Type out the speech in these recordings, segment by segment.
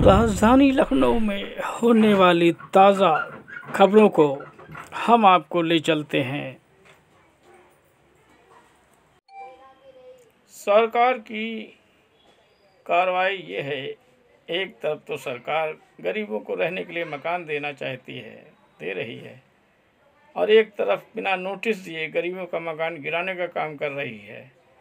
राजधानी लखनऊ में होने वाली ताज़ा खबरों को हम आपको ले चलते हैं। सरकार की कार्रवाई ये है, एक तरफ तो सरकार गरीबों को रहने के लिए मकान देना चाहती है, दे रही है, और एक तरफ बिना नोटिस दिए गरीबों का मकान गिराने का काम कर रही है।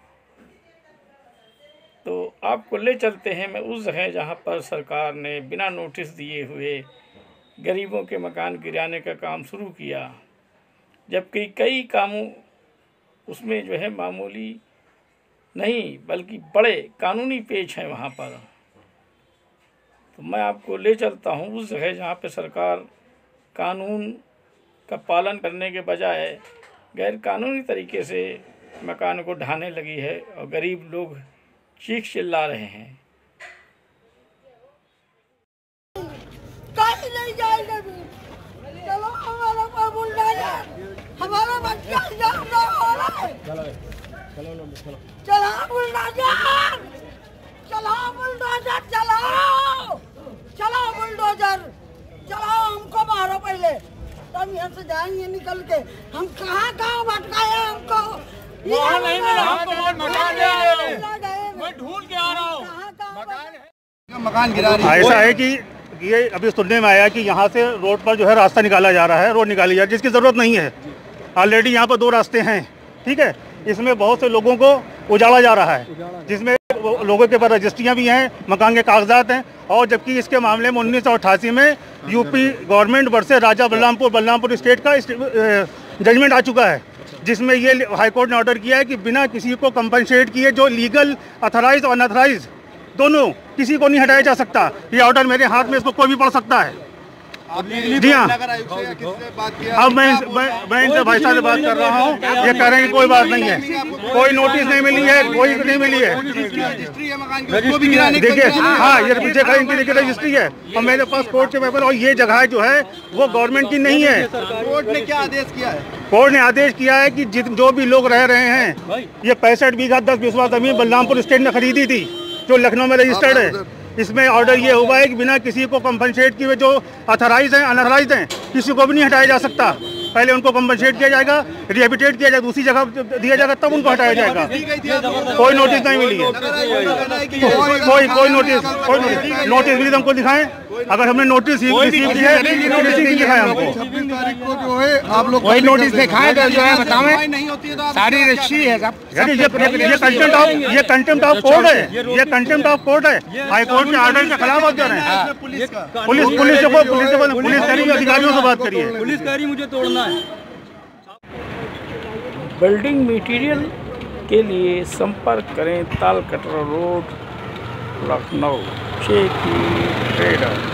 तो आपको ले चलते हैं मैं उस जगह जहां पर सरकार ने बिना नोटिस दिए हुए गरीबों के मकान गिराने का काम शुरू किया, जबकि कई कामों उसमें जो है मामूली नहीं बल्कि बड़े कानूनी पेच हैं वहां पर। तो मैं आपको ले चलता हूं उस जगह जहां पर सरकार कानून का पालन करने के बजाय गैर कानूनी तरीके से मकान को ढाने लगी है और गरीब लोग चीख चिल्ला रहे हैं। कहीं नहीं जाएगा, चलो हमारा हमारा बच्चा हो रहा है। चलो बुलडोजर, चलो बुलडोजर, चलो बुलडोजर, चलो हमको मारो पहले, तब यहाँ से जाएंगे निकल के। हम कहाँ भटकाए हमको, नहीं मिला हमको, मैं ढूंढ के आ रहा हूँ। मकान गिरा रही है। ऐसा है कि ये अभी सुनने में आया कि यहाँ से रोड पर जो है रास्ता निकाला जा रहा है, रोड निकाली जा रही है, जिसकी ज़रूरत नहीं है। ऑलरेडी यहाँ पर 2 रास्ते हैं, ठीक है। इसमें बहुत से लोगों को उजाड़ा जा रहा है, जिसमें लोगों के पास रजिस्ट्रियाँ भी हैं, मकान के कागजात हैं। और जबकि इसके मामले में 1988 में UP government versus Raja Balrampur state का जजमेंट आ चुका है, जिसमें ये हाईकोर्ट ने ऑर्डर किया है कि बिना किसी को कंपनसेट किए जो लीगल अथराइज और अनअथराइज दोनों किसी को नहीं हटाया जा सकता। ये ऑर्डर मेरे हाथ में, इसको कोई भी पढ़ सकता है। जी हाँ, अब मैं इनसे भाई साहब से बात कर रहा हूँ, ये कह रहे हैं कि कोई बात नहीं है, कोई नोटिस नहीं मिली है, कोई नहीं मिली है। देखिए हाँ, ये पीछे खड़ी इनकी देखिए रजिस्ट्री है और मेरे पास कोर्ट के पेपर, और ये जगह जो है वो गवर्नमेंट की नहीं है। कोर्ट ने क्या आदेश किया है? कोर्ट ने आदेश किया है कि जो भी लोग रह रहे हैं, ये 65 बीघा 10 बिस्वा जमीन बलरामपुर स्टेट ने खरीदी थी, जो लखनऊ में रजिस्टर्ड है। इसमें ऑर्डर ये हुआ है कि बिना किसी को कंपनसेट किए जो अथराइज हैं अनअथराइज हैं किसी को भी नहीं हटाया जा सकता। पहले उनको कंपनसेट किया जाएगा, रिहेबिलिटेट किया जाएगा, दूसरी जगह दिया जाएगा, तब उनको हटाया जाएगा। कोई नोटिस नहीं मिली है, कोई नोटिस मिली तो हमको दिखाएं। अगर हमने नोटिस रिसीव किया है दिखाएं हमको, जो है आप लोग वही नोटिस दिखाएं जो है बताएं। सारी रजिस्ट्री है सब। ये कंटेम्प्ट ऑफ कोर्ट है, ये कंटेम्प्ट ऑफ कोर्ट है। हाई कोर्ट के ऑर्डर के खिलाफ आप जा रहे हैं। पुलिस करिए, अधिकारियों से बात करिए। पुलिस कह रही मुझे तोड़ना है। बिल्डिंग मटेरियल के लिए संपर्क करें तालकटरा रोड, लखनऊ, शेखी ट्रेडर।